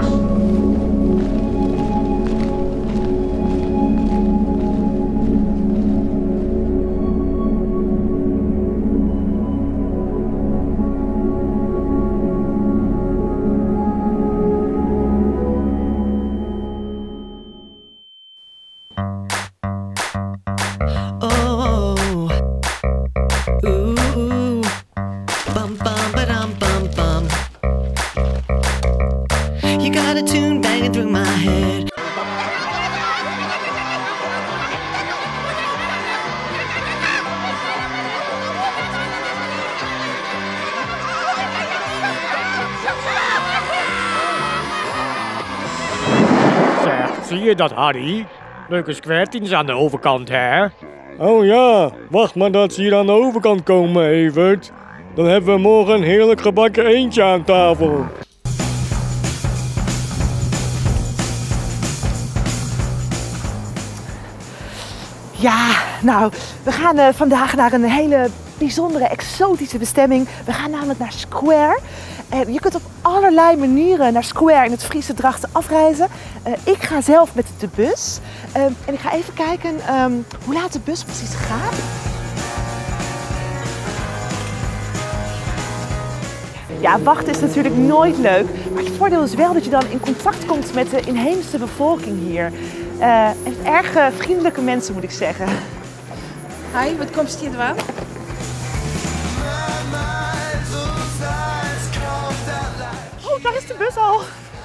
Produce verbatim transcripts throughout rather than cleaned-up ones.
Zie je dat, Harry? Leuke squirtings aan de overkant, hè? Oh ja, wacht maar dat ze hier aan de overkant komen, Evert. Dan hebben we morgen een heerlijk gebakken eendje aan tafel. Ja, nou, we gaan uh, vandaag naar een hele bijzondere, exotische bestemming. We gaan namelijk naar Square. Uh, je kunt op allerlei manieren naar Square in het Friese Drachten afreizen. Uh, ik ga zelf met de bus. Uh, en ik ga even kijken um, hoe laat de bus precies gaat. Ja, wachten is natuurlijk nooit leuk. Maar het voordeel is wel dat je dan in contact komt met de inheemse bevolking hier. Uh, en erg uh, vriendelijke mensen, moet ik zeggen. Hi, wat komt hier aan? Oh, daar is de bus al.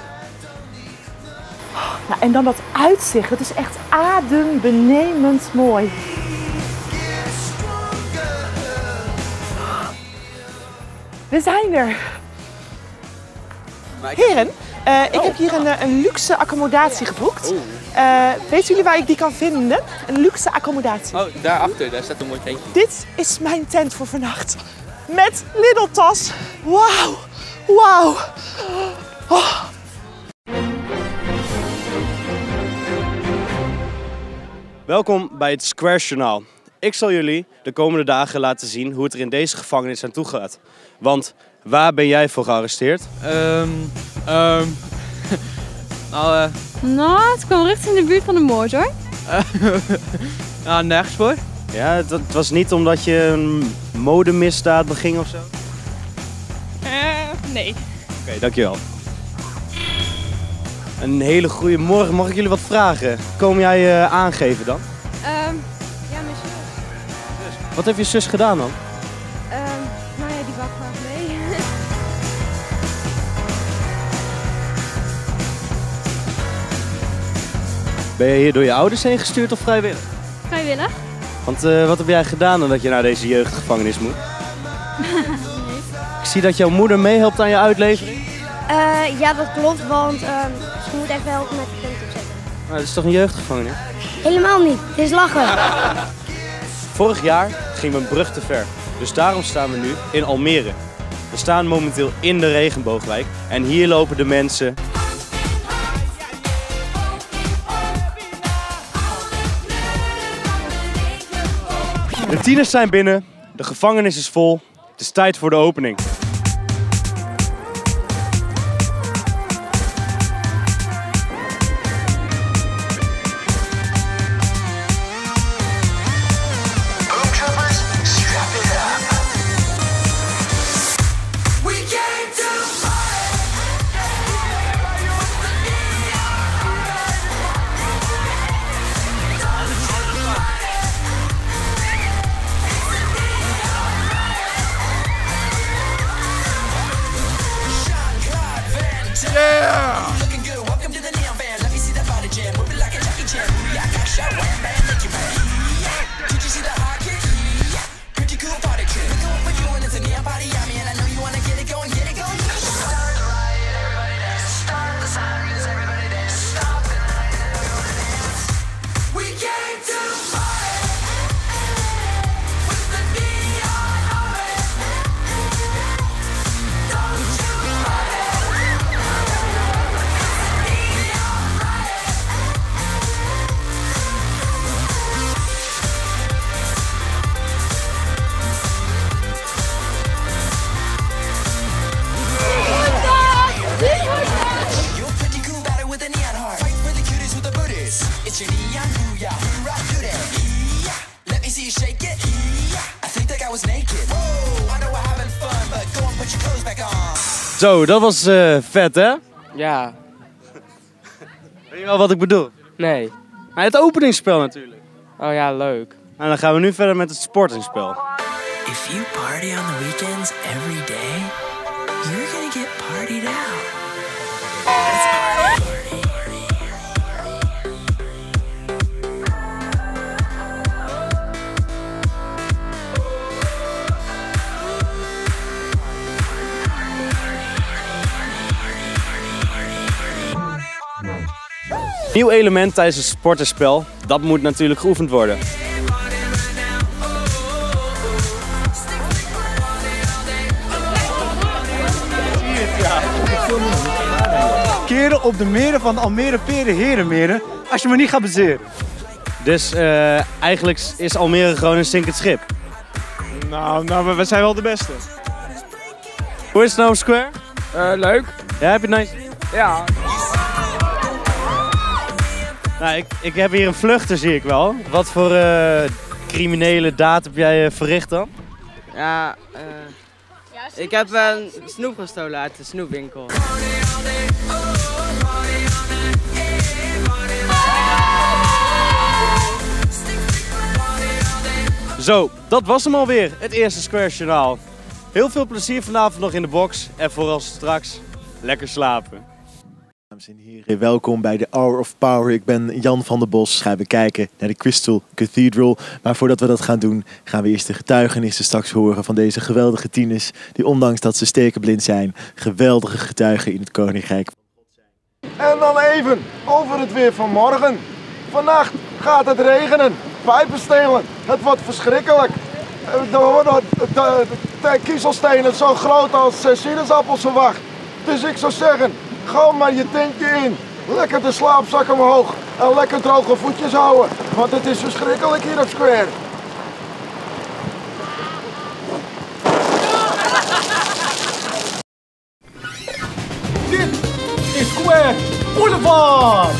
Nou, en dan dat uitzicht, het is echt adembenemend mooi. We zijn er. Heren, uh, ik heb hier een, een luxe accommodatie geboekt. Uh, weten jullie waar ik die kan vinden? Een luxe accommodatie. Oh, daarachter, daar staat een mooi tentje. Dit is mijn tent voor vannacht. Met Lidl-tas. Wauw. Wauw. Oh. Welkom bij het Square Journaal. Ik zal jullie de komende dagen laten zien hoe het er in deze gevangenis aan toe gaat. Want waar ben jij voor gearresteerd? Um, um, nou, uh... nou, het kwam recht in de buurt van de moord, hoor. nou, nergens voor. Ja, het, het was niet omdat je een modemisdaad beging of zo? Uh, nee. Oké, okay, dankjewel. Een hele goede morgen. Mag ik jullie wat vragen? Kom jij uh, aangeven dan? Um, ja, mijn zus. zus. Wat heeft je zus gedaan dan? Um, nou ja, die wou graag mee. Ben je hier door je ouders heen gestuurd of vrijwillig? Vrijwillig. Want uh, wat heb jij gedaan dan dat je naar deze jeugdgevangenis moet? Nee. Ik zie dat jouw moeder meehelpt aan je uitlevering. Uh, ja, dat klopt, want uh, ze moet even helpen met de punt opzetten. Maar het is toch een jeugdgevangenis? Helemaal niet, het is lachen. Vorig jaar ging mijn brug te ver, dus daarom staan we nu in Almere. We staan momenteel in de Regenboogwijk en hier lopen de mensen... De tieners zijn binnen, de gevangenis is vol, het is tijd voor de opening. Yeah! Zo, dat was uh, vet, hè? Ja. Weet je wel wat ik bedoel? Nee. Maar het openingsspel natuurlijk. Oh ja, leuk. En dan gaan we nu verder met het sportingspel. If you party on the weekends every day, you're gonna get partied out. Let's party. Nieuw element tijdens het sportenspel, dat moet natuurlijk geoefend worden. Keren op de meren van Almere Peren Herenmeren, als je me niet gaat bezeren. Dus uh, eigenlijk is Almere gewoon een zinkend schip. Nou, nou, we zijn wel de beste. Hoe is het nou op Square? Uh, leuk. Ja, heb je het nice? Ja. Nou, ik, ik heb hier een vluchter, zie ik wel. Wat voor uh, criminele daad heb jij uh, verricht dan? Ja, uh, ik heb een snoep gestolen uit de snoepwinkel. Zo, dat was hem alweer, het eerste Square Journaal. Heel veel plezier vanavond nog in de box en vooral straks lekker slapen. Dames en heren, welkom bij de Hour of Power. Ik ben Jan van der Bos. Gaan we kijken naar de Crystal Cathedral. Maar voordat we dat gaan doen, gaan we eerst de getuigenissen straks horen van deze geweldige tieners. Die ondanks dat ze stekenblind zijn, geweldige getuigen in het Koninkrijk. En dan even over het weer van morgen. Vannacht gaat het regenen, pijpen stelen. Het wordt verschrikkelijk. Er worden de kiezelstenen zo groot als sinaasappels verwacht. Dus ik zou zeggen, ga maar je tentje in. Lekker de slaapzak omhoog en lekker droge voetjes houden. Want het is verschrikkelijk hier op Square. Dit is Square Boulevard!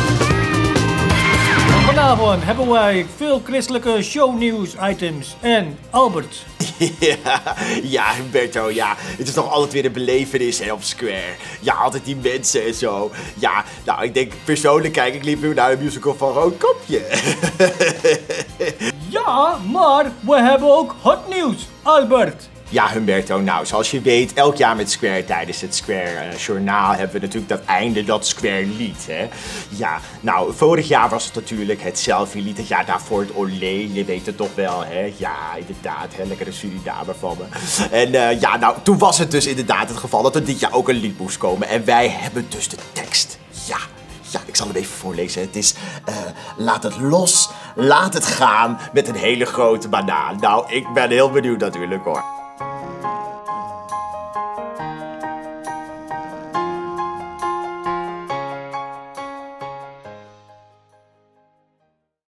Vanavond hebben wij veel christelijke shownieuws-items en Albert. Ja, ja, Humberto, ja. Het is toch altijd weer een belevenis hè, op Square. Ja, altijd die mensen en zo. Ja, nou, ik denk persoonlijk kijk ik liever naar een musical van Roodkopje. Ja, maar we hebben ook hot nieuws, Albert. Ja, Humberto, nou, zoals je weet, elk jaar met Square tijdens het Square uh, Journaal hebben we natuurlijk dat einde, dat Square lied, hè. Ja, nou, vorig jaar was het natuurlijk het selfie-lied, het jaar daarvoor het Olé, je weet het toch wel, hè. Ja, inderdaad, hè, lekkere Suriname van me. En uh, ja, nou, toen was het dus inderdaad het geval dat er dit jaar ook een lied moest komen. En wij hebben dus de tekst, ja. Ja, ik zal hem even voorlezen. Het is, uh, laat het los, laat het gaan met een hele grote banaan. Nou, ik ben heel benieuwd natuurlijk hoor.